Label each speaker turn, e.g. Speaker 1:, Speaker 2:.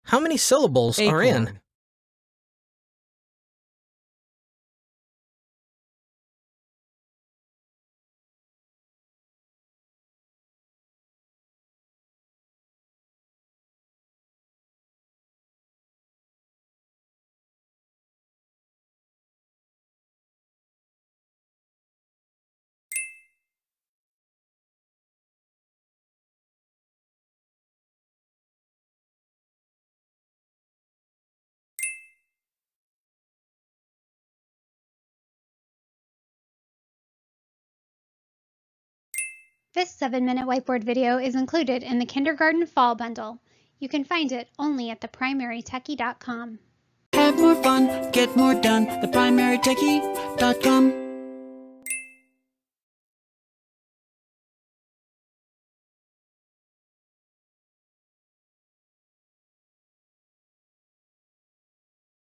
Speaker 1: How many syllables are in?
Speaker 2: Acorn.
Speaker 3: This 7-minute whiteboard video is included in the Kindergarten Fall Bundle. You can find it only at theprimarytechie.com.
Speaker 4: Have more fun, get more done, theprimarytechie.com.